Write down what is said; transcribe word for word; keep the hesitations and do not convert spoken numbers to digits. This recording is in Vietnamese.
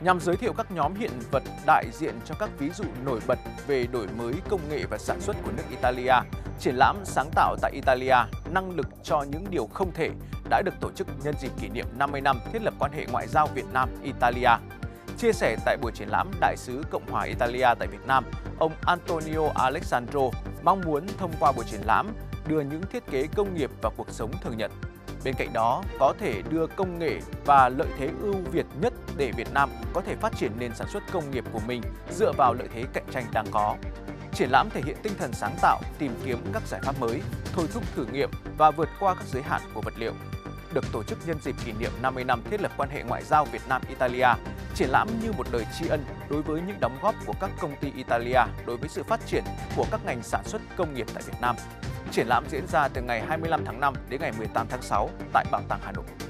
nhằm giới thiệu các nhóm hiện vật đại diện cho các ví dụ nổi bật về đổi mới công nghệ và sản xuất của nước Italia. Triển lãm sáng tạo tại Italia, năng lực cho những điều không thể đã được tổ chức nhân dịp kỷ niệm năm mươi năm thiết lập quan hệ ngoại giao Việt Nam-Italia. Chia sẻ tại buổi triển lãm, Đại sứ Cộng hòa Italia tại Việt Nam, ông Antonio Alessandro mong muốn thông qua buổi triển lãm đưa những thiết kế công nghiệp vào cuộc sống thường nhật. Bên cạnh đó, có thể đưa công nghệ và lợi thế ưu việt nhất để Việt Nam có thể phát triển nền sản xuất công nghiệp của mình dựa vào lợi thế cạnh tranh đang có. Triển lãm thể hiện tinh thần sáng tạo, tìm kiếm các giải pháp mới, thôi thúc thử nghiệm và vượt qua các giới hạn của vật liệu. Được tổ chức nhân dịp kỷ niệm năm mươi năm thiết lập quan hệ ngoại giao Việt Nam-Italia, triển lãm như một lời tri ân đối với những đóng góp của các công ty Italia đối với sự phát triển của các ngành sản xuất công nghiệp tại Việt Nam. Triển lãm diễn ra từ ngày hai mươi lăm tháng năm đến ngày mười tám tháng sáu tại Bảo tàng Hà Nội.